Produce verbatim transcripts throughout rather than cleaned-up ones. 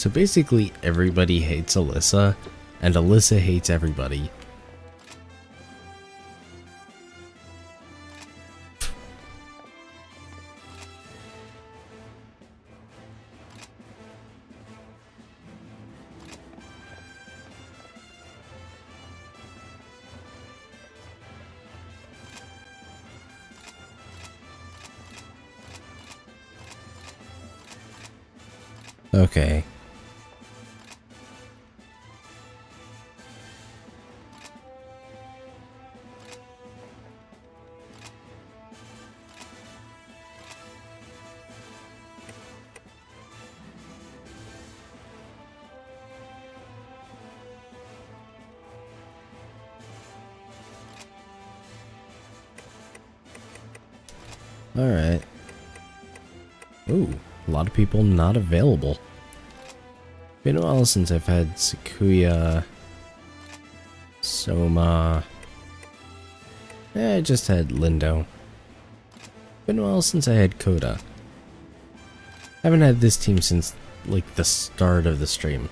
So basically everybody hates Alyssa, and Alyssa hates everybody. Okay. Alright. Ooh, a lot of people not available. Been a while since I've had Sakuya, Soma. Eh, I just had Lindo. Been a while since I had Koda. Haven't had this team since like the start of the stream.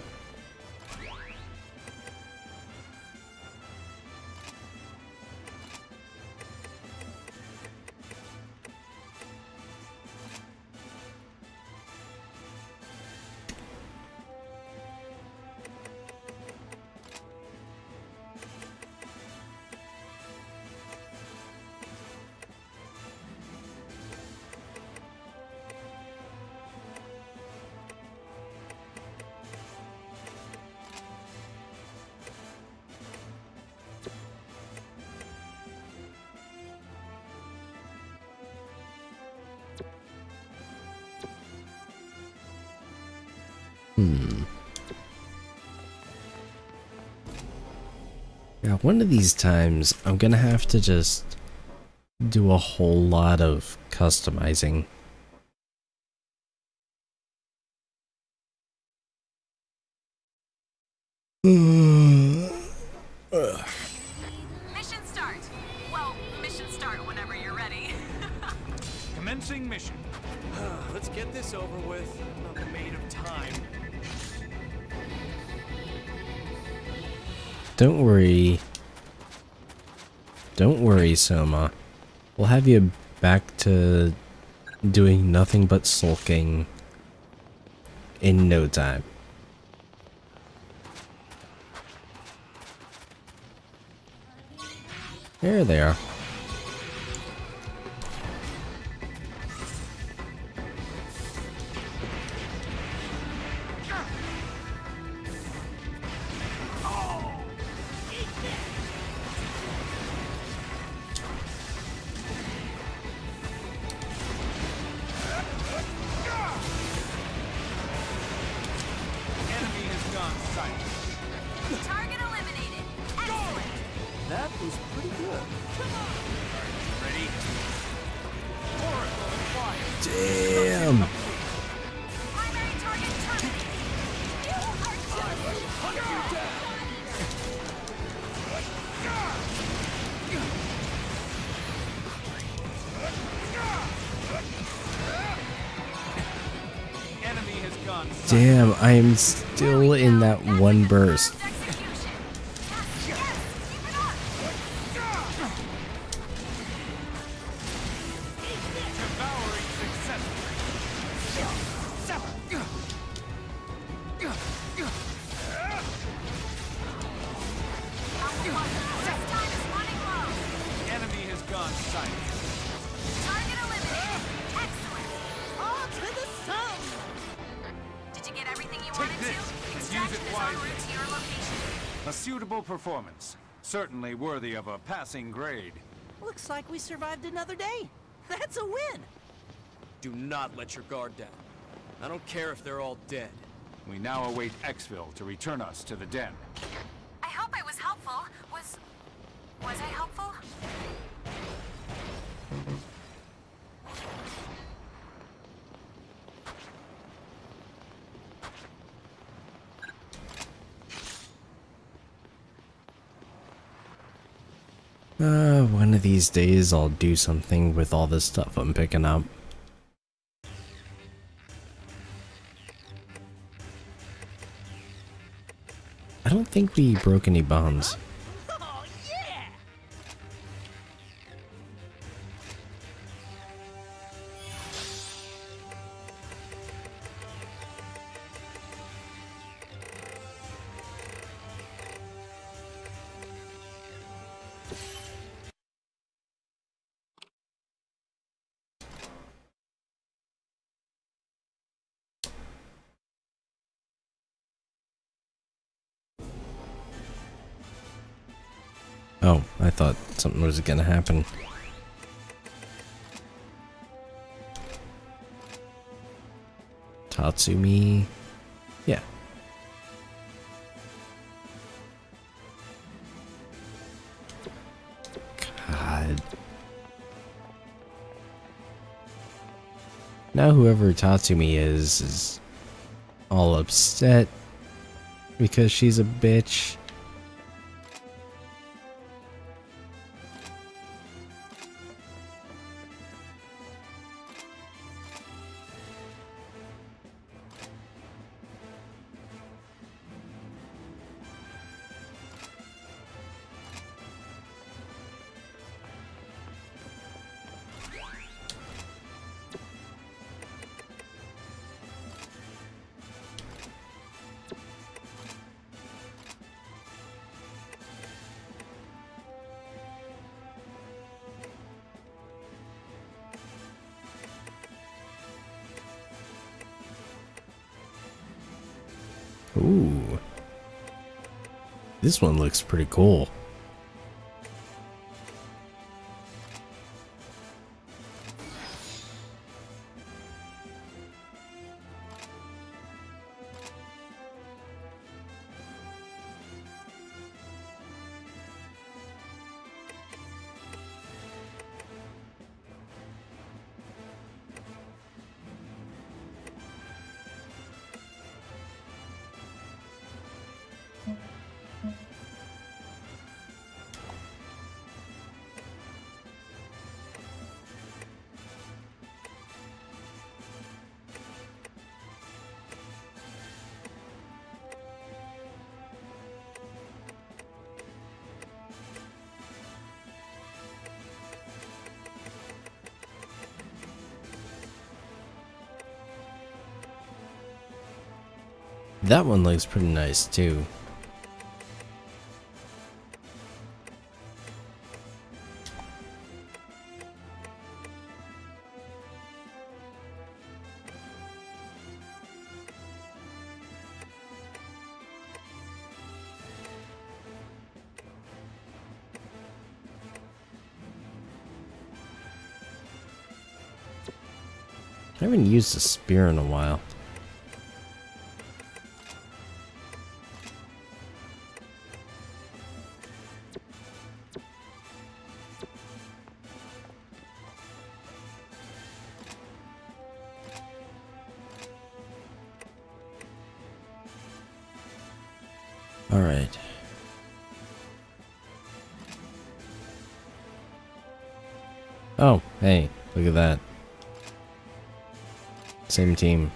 Hmm. Yeah, one of these times I'm gonna have to just do a whole lot of customizing. Mission start. Well, mission start whenever you're ready. Commencing mission. Let's get this over with. I'm not made of time. Don't worry. Don't worry, Soma. We'll have you back to doing nothing but sulking in no time. There they are. Target eliminated. Excellent. That was pretty good. Come on. Ready? Oracle acquired. Damn. Primary target terminated. You are Hunt you down. Enemy has gone. Damn, I am still in that one burst. execution. Yes, yes. Keep it up. Devouring This time is running low. Enemy has gone silent. Target eliminated. Excellent. On to the sun. Did you get everything you wanted this to? and use Extraction it is en wisely. route to your location. A suitable performance. Certainly worthy of a passing grade. Looks like we survived another day. That's a win. Do not let your guard down. I don't care if they're all dead. We now await Exfil to return us to the den. I hope I was helpful. Was... was I helpful? Uh, one of these days I'll do something with all this stuff I'm picking up. I don't think we broke any bonds. Oh, yeah! Oh, I thought something was gonna happen. Tatsumi. Yeah. God. Now whoever Tatsumi is is all upset because she's a bitch. Ooh. This one looks pretty cool. That one looks pretty nice too. I haven't used a spear in a while. All right. Oh, hey, look at that. Same team.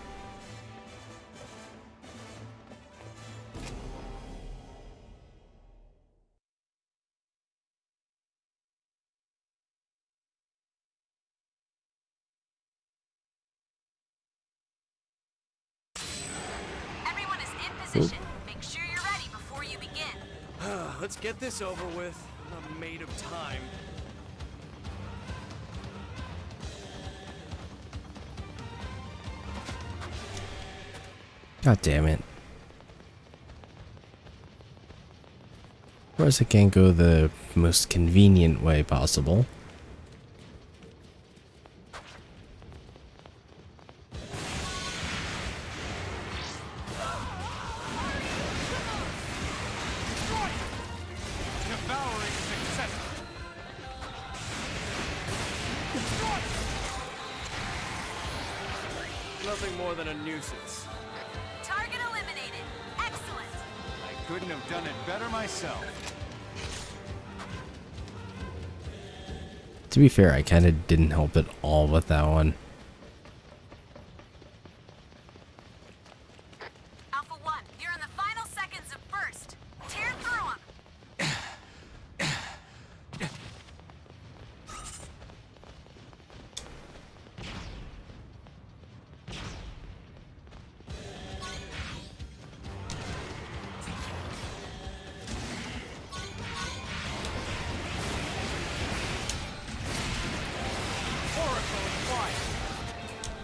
Everyone is in position. Make sure you're ready before you begin. Let's get this over with. I'm not made of time. God damn it. Of course I can't go the most convenient way possible. Devouring success. Nothing more than a nuisance. Target eliminated. Excellent. I couldn't have done it better myself. To be fair, I kind of didn't help at all with that one. Alpha One, you're in the final seconds of burst.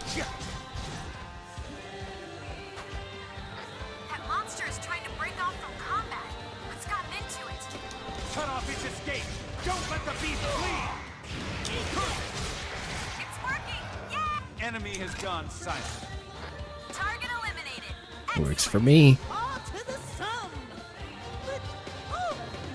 That monster is trying to break off from combat. What's gotten into it? Cut off its escape! Don't let the beast flee! It's working! Yeah! Enemy has gone silent. Target eliminated. Works for me. All to the sun. But, oh,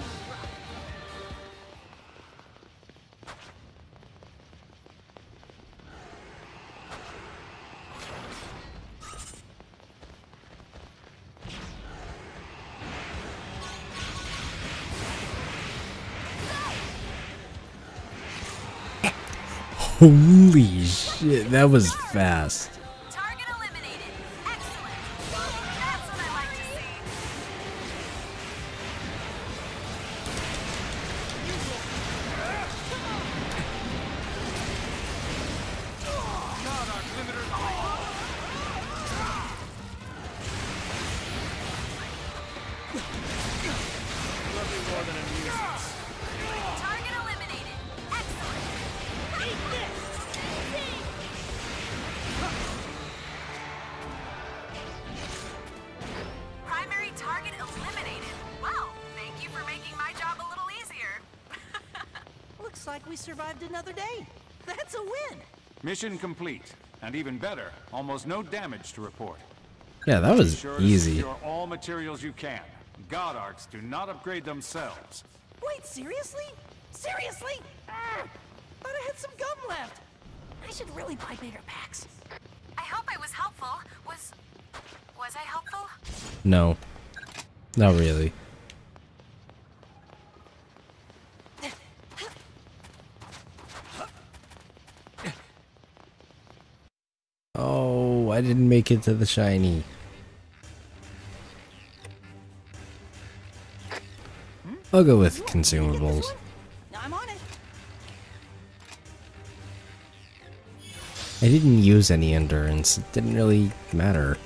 Holy shit, that was fast. Target eliminated. Excellent. That's what I like to see. God, our limiter's nothing more than a nuisance. Target eliminated. Excellent. eat this. Primary target eliminated. Well, thank you for making my job a little easier. Looks like we survived another day. That's a win. Mission complete. And even better, almost no damage to report. Yeah, that was Be sure to easy. secure all materials you can. God Arcs do not upgrade themselves. Wait, seriously? Seriously? Ah, thought I had some gum left. I should really buy bigger packs. I hope I was helpful. Was... was I helpful? No. Not really. Oh, I didn't make it to the shiny. I'll go with consumables. I'm on it. I didn't use any endurance. It didn't really matter.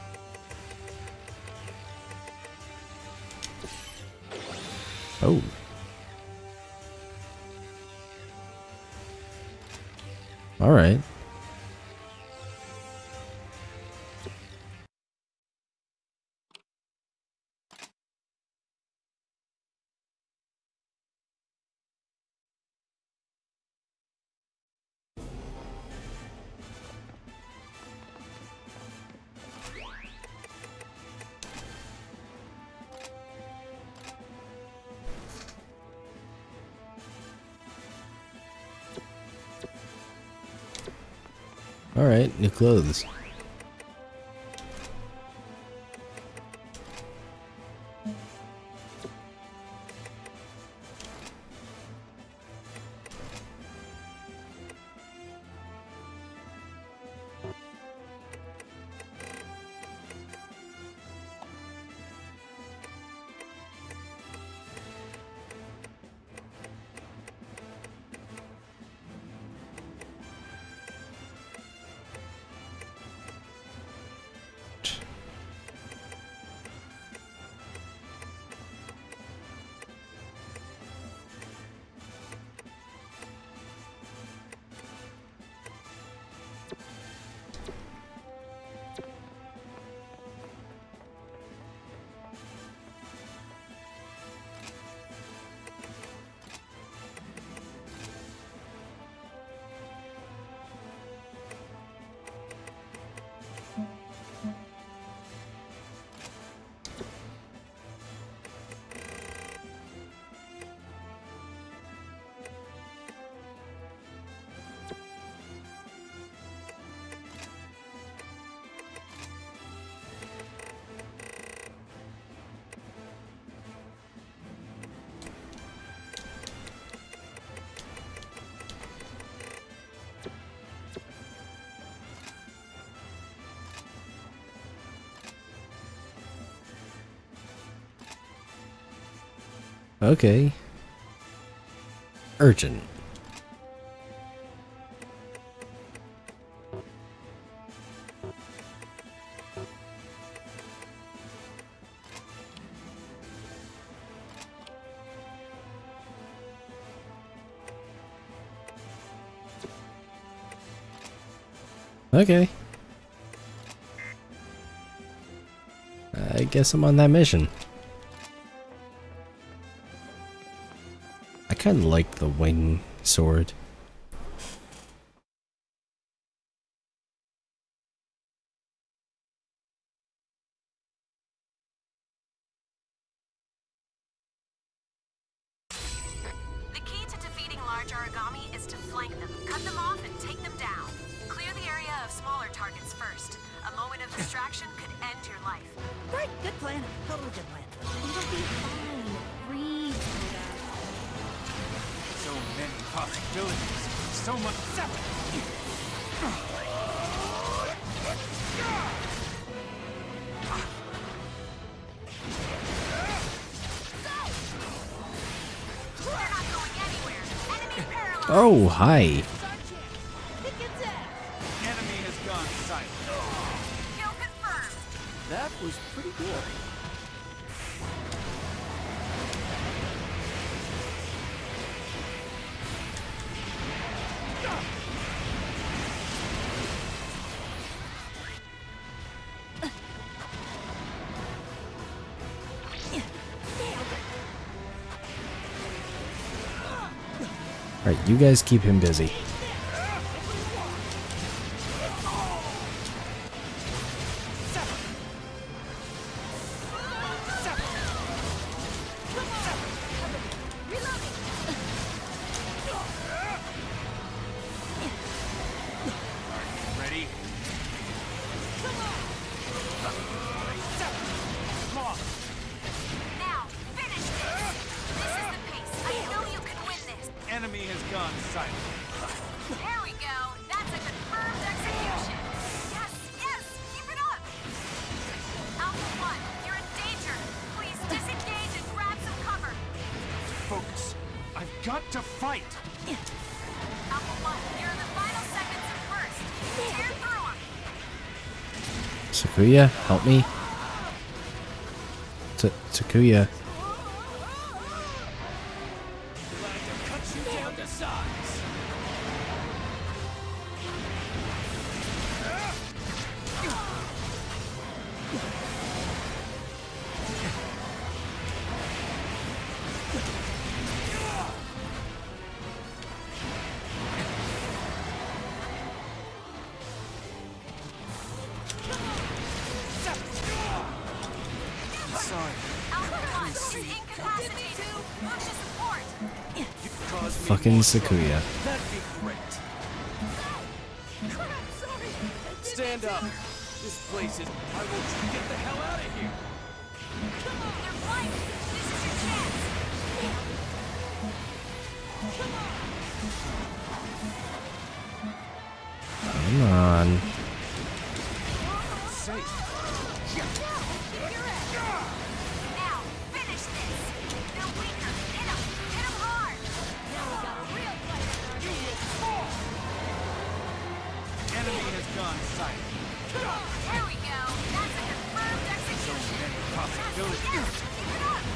Oh. All right. All right, new clothes. Okay. Urgent. Okay. I guess I'm on that mission. I kind of like the wing sword. The key to defeating large origami is to flank them, cut them off, and take them down. Clear the area of smaller targets first. A moment of distraction could end your life. Right, good plan. Totally good plan. It'll be fine. Breathe, Coda. So many possibilities. So much. They're not going anywhere. Enemy paralyzed. Oh, hi. Kick its ass. Enemy has gone silent. Kill confirmed. That was pretty good. Alright, you guys keep him busy. Ready? Come on. Now, finish this. This is the pace. I know you can win this. Enemy has gone silent. There we go. That's a confirmed execution. Yes, yes, keep it up. Alpha One, you're in danger. Please disengage and grab some cover. Focus. I've got to fight. Alpha One, you're in the final seconds of first. Tear through them. Sakuya, help me. T Sakuya. Glad to cut you down to size. Sorry. Alpha One is incapacitated. Move to support. You caused me Fucking more Sakuya. trouble. That'd be great. Crap, sorry. Stand up. This place is. I will get the hell out of here. They're blinded. This is your chance. Come on. Safe. Now, finish this. They're weaker. Hit them. Hit them hard. Now we got a real fighter in our hands. Enemy has gone silent. There we go. That's a confirmed execution. Many Yes, possibilities. yes. Keep it up.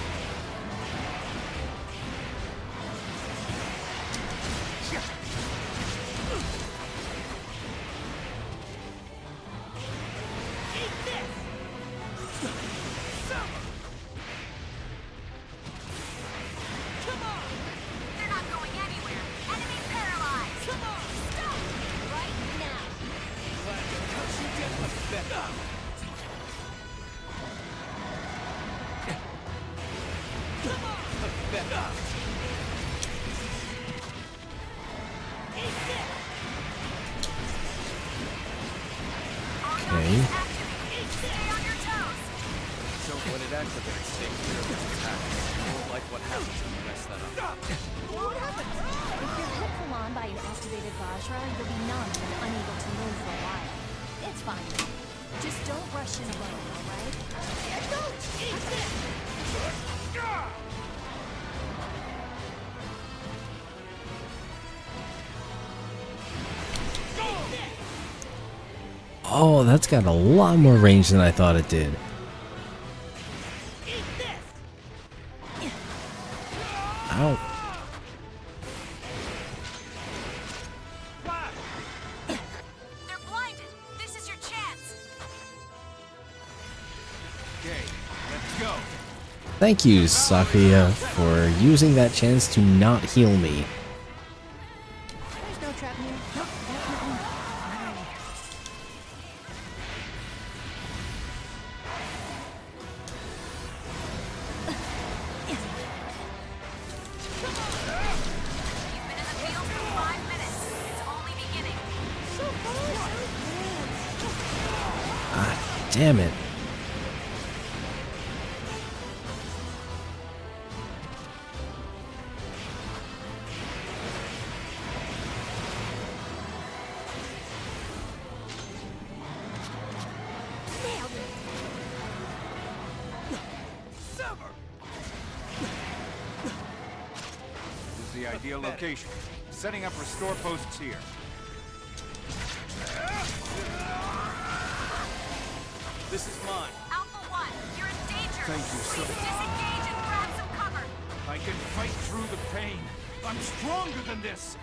They're not going anywhere. Enemy paralyzed. Come on. Stop. Right now. Glad to cut you down to better. Okay. Activate. Stay on your toes. So when it activates, stay clear of its attack. You won't like what happens when you mess that up. What happens? If you're hit full on by an activated Vajra, you'll be numb and unable to move for a while. It's fine. Just don't rush in alone, alright? Oh, that's got a lot more range than I thought it did. Ow. They're blinded. Okay, let's go. Thank you, Sakuya, for using that chance to not heal me. There's no trap here. Nope, definitely not. You've been in the field for five minutes. It's only beginning. Ah, damn it. This is the ideal location. Setting up restore posts here. This is mine. Alpha One, you're in danger. Thank you, Please sir. disengage and grab some cover. I can fight through the pain. I'm stronger than this.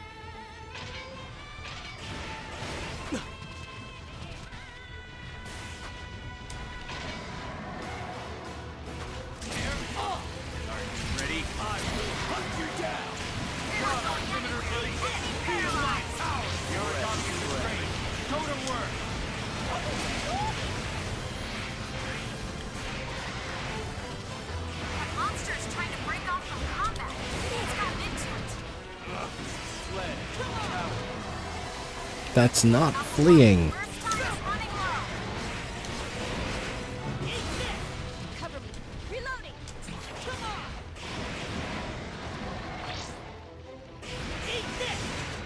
Are you ready? I will hunt you down. You're not going anywhere. Enemy paralyzed. The origami is ready. Go to work. That monster's trying to break off from combat. It's gotten into it. Sled. Out. That's not fleeing. First time is running low. Cover me. Reloading. Come on. Eat this.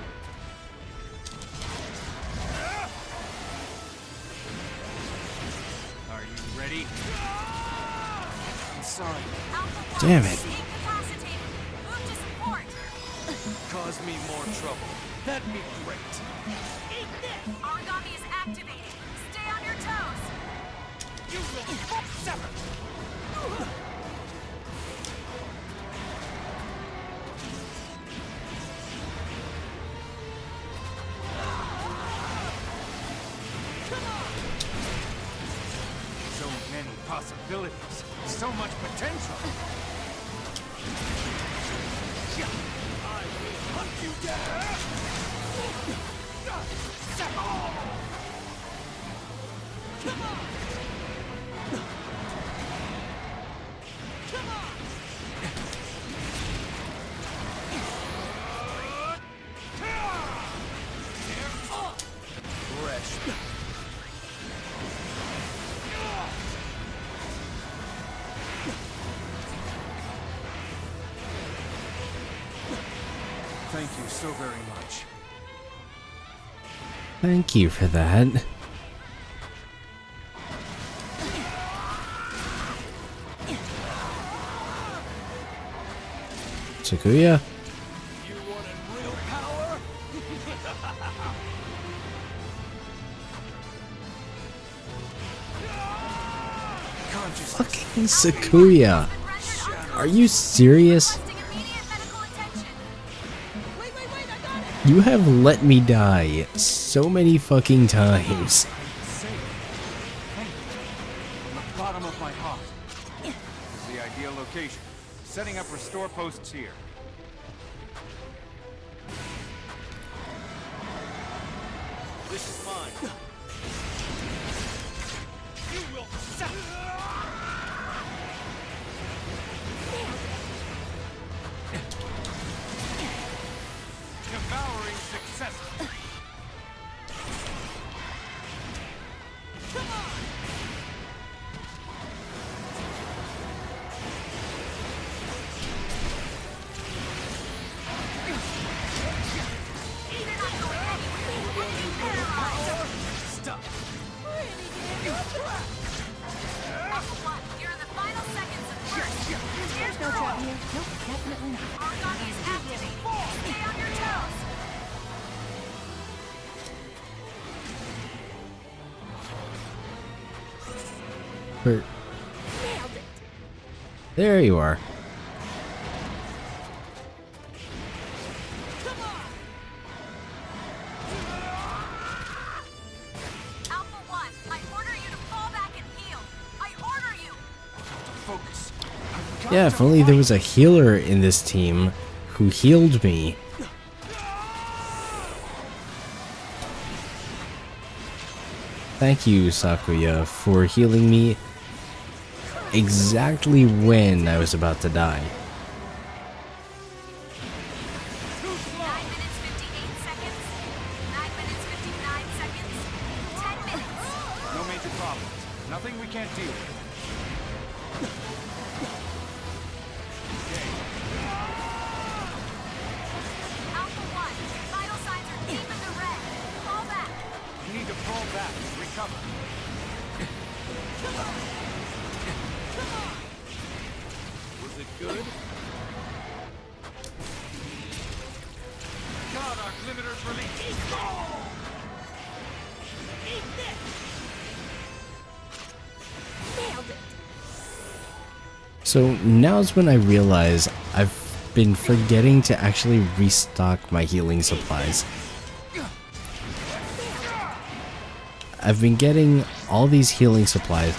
Are you ready? I'm sorry. Alpha One, Damn it. incapacitated. Move to support. Cause me more trouble. That'd be great. Eat this. Origami is activating. Stay on your toes. You will sever. So many possibilities. So much potential. I will hunt you down. Come on. Come on. Fresh. Thank you so very much. Thank you for that. Sakuya? You wanted real power? Fucking Sakuya. Are you serious? Requesting immediate medical attention. Wait, wait, wait, I got it! You have let me die so many fucking times. Safe. Thank you. From the bottom of my heart. This is the ideal location. Setting up restore posts here. This is mine. You will suffer. Devouring success. Come on. Stop. Alpha One, you're in the final seconds of first. Here's No the trap roll. here. Nope, definitely not. Origami is activating. Stay on your toes. Hurt. Nailed it. There you are. Alpha One, I order you to fall back and heal. I order Yeah, if only there was a healer in this team who healed me. Thank you, Sakuya, for healing me exactly when I was about to die. Nine minutes, fifty-eight seconds. Nine minutes, fifty-nine seconds. Ten minutes. No major problems. Nothing we can't deal with. Alpha one, vital signs are deep in the red. Fall back. We need to fall back and recover. Was it good? God, our limiter's released. Nailed it. So now's when I realize I've been forgetting to actually restock my healing supplies. I've been getting all these healing supplies,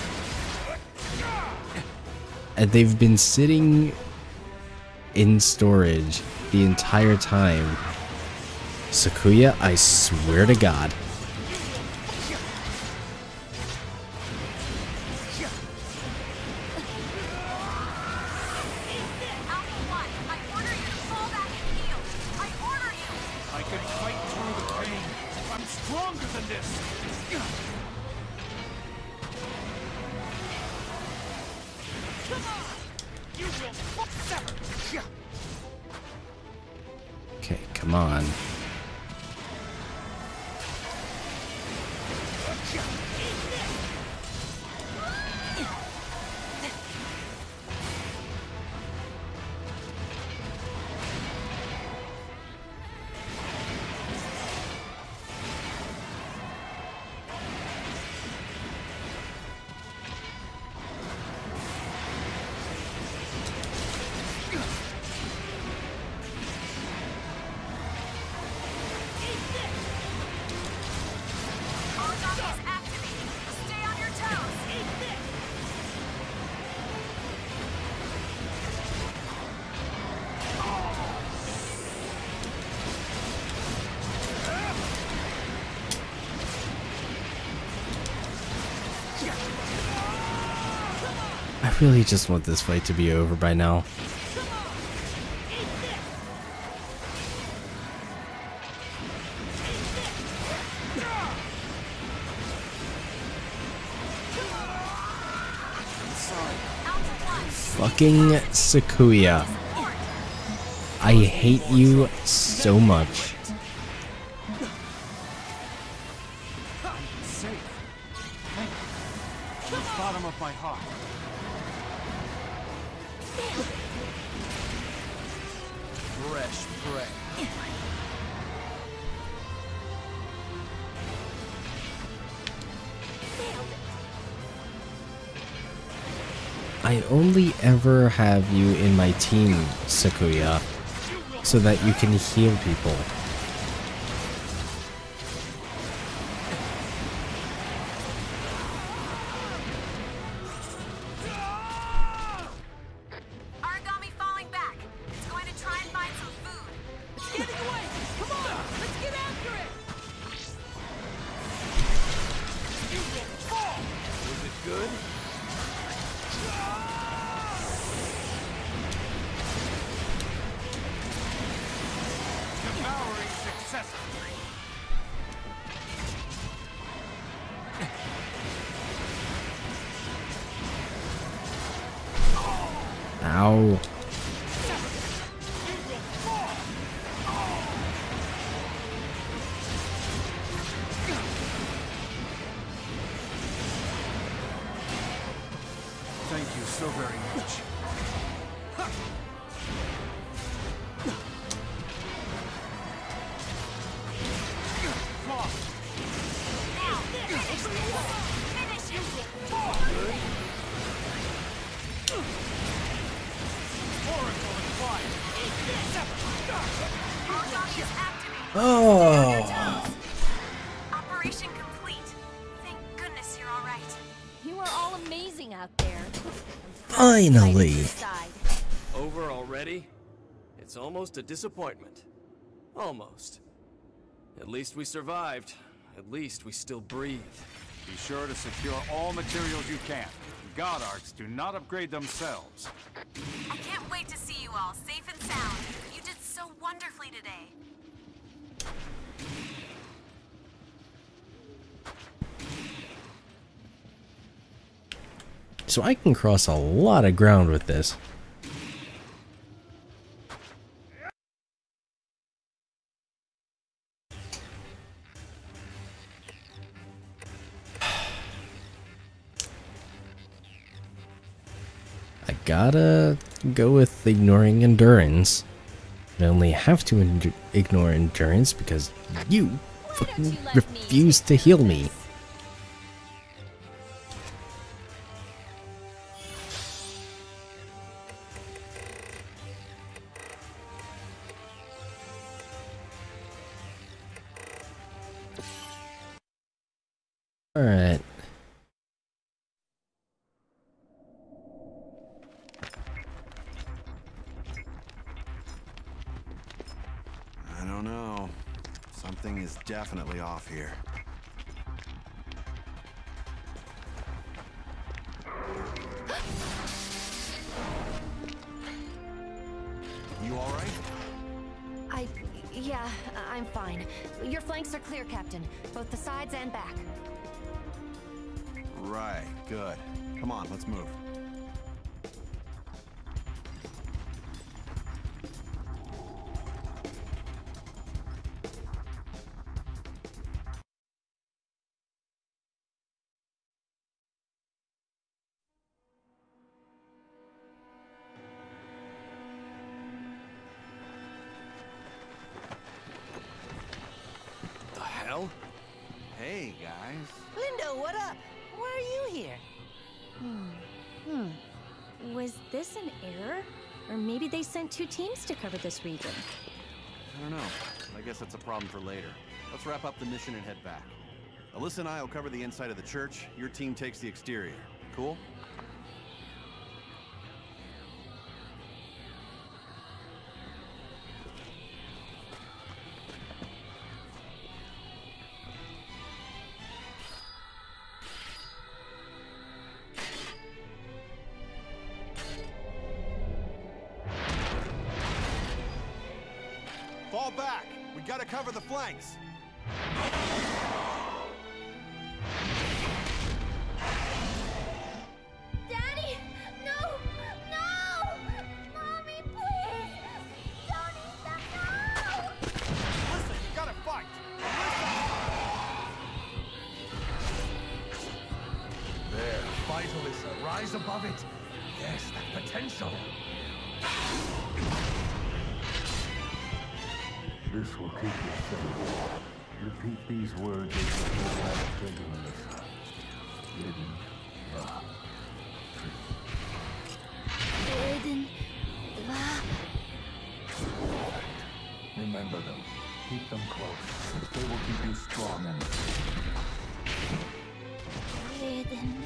and they've been sitting in storage the entire time. Sakuya, I swear to God. Alpha one, I order you to fall back and heal. I order you. I can fight through the pain. I'm stronger than this. You will sever. Okay, come on. Origami is activating. Stay on your toes. I really just want this fight to be over by now. Alpha one, Fucking Sakuya. I hate you so much. I'm safe. Thank you. From the bottom of my heart. Fresh prey. I only ever have you in my team, Sakuya, so that you can heal people. Origami falling back. It's going to try and find some food. It's getting away. Come on, let's get after it. You will fall. Was it good? Devouring success. Ow. Thank you so very much. Come on. Now, finish this. Finish it. Oracle and fire. Origami is activating. Oh. Operation complete. Thank goodness you're all right. You are all amazing out there. Finally. Decided to decide. Over already? It's almost a disappointment. Almost. At least we survived. At least we still breathe. Be sure to secure all materials you can. God Arcs do not upgrade themselves. I can't wait to see you all safe and sound. You did so wonderfully today. So I can cross a lot of ground with this. I gotta go with ignoring endurance. I only have to en ignore endurance because you fucking you let me refuse to heal me. Alright. I don't know. Something is definitely off here. You all right? I... yeah, I'm fine. Your flanks are clear, Captain. Both the sides and back. Right, good. Come on, let's move. The hell? Hey, guys. Lindo, what up? Why are you here? Hmm. Was this an error? Or maybe they sent two teams to cover this region. I don't know. I guess that's a problem for later. Let's wrap up the mission and head back. Alyssa and I will cover the inside of the church. Your team takes the exterior. Cool? Fall back! We gotta cover the flanks! Daddy! No! No! Mommy, please! Don't eat them now! Listen, you gotta fight! There, fight, Alyssa. Rise above it. Yes, that potential. This will keep you safe. Repeat these words as you go back to Alyssa. Hidden. Ah. Hidden. Remember them. Keep them close. They will keep you strong and Hidden.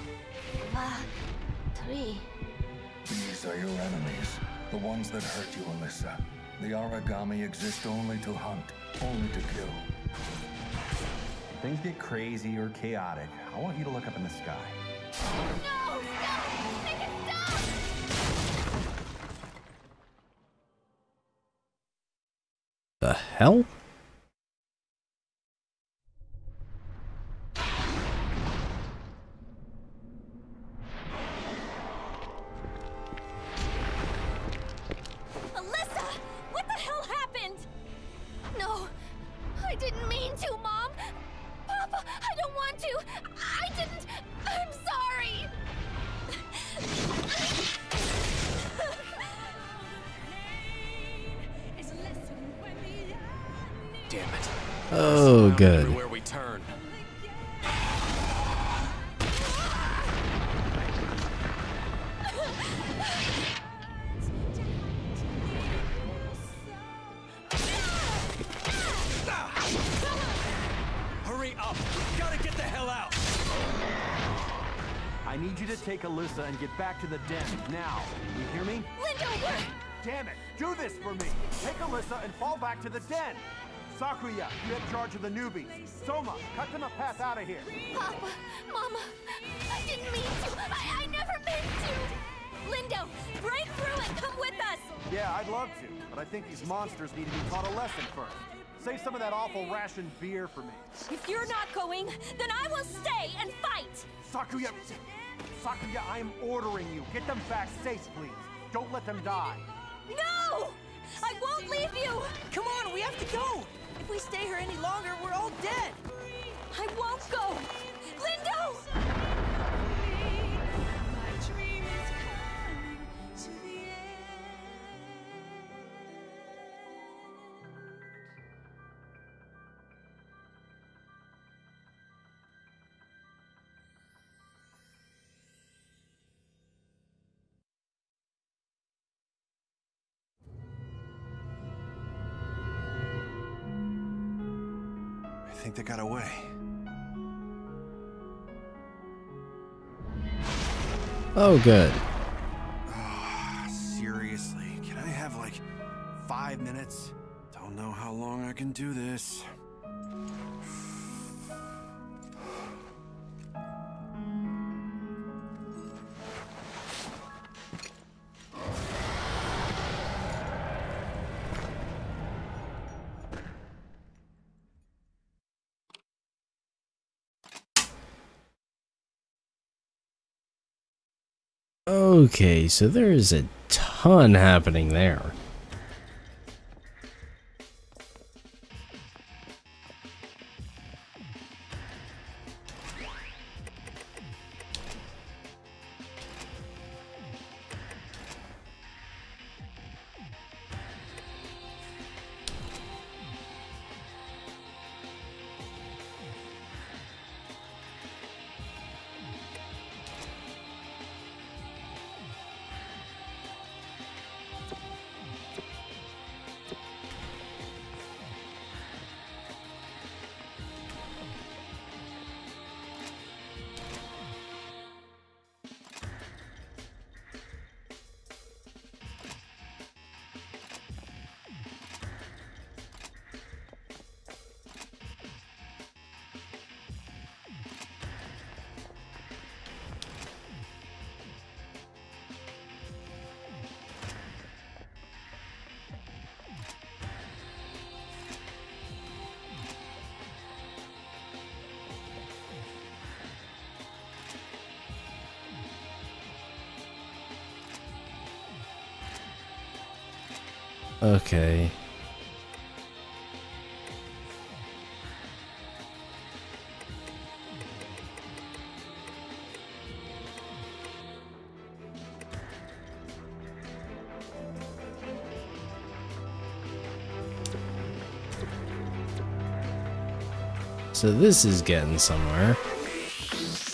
Three. these are your enemies. The ones that hurt you, Alyssa. The Aragami exist only to hunt, only to kill. If things get crazy or chaotic, I want you to look up in the sky. No! Stop! Make it stop! The hell? Alyssa! What the hell happened? No, I didn't mean to, Mom. Papa, I don't want to. I didn't. I'm sorry. Damn it. Oh, good. Everywhere we turn. Hurry up! We gotta get the hell out! I need you to take Alyssa and get back to the den, now. You hear me? Lindo, we're... Damn it! Do this for me! Take Alyssa and fall back to the den! Sakuya, you have charge of the newbies. Soma, cut them a path out of here. Papa, Mama, I didn't mean to. I, I never meant to. Lindo, break through and come with us. Yeah, I'd love to, but I think these monsters need to be taught a lesson first. Save some of that awful ration beer for me. If you're not going, then I will stay and fight. Sakuya! Sakuya, I am ordering you. Get them back safe, please. Don't let them die. No! I won't leave you! Come on, we have to go! If we stay here any longer, we're all dead! I won't go! Lindo! I think they got away. Oh, good. Oh, seriously, can I have like five minutes? Don't know how long I can do this. Okay, so there is a ton happening there. Okay. So this is getting somewhere.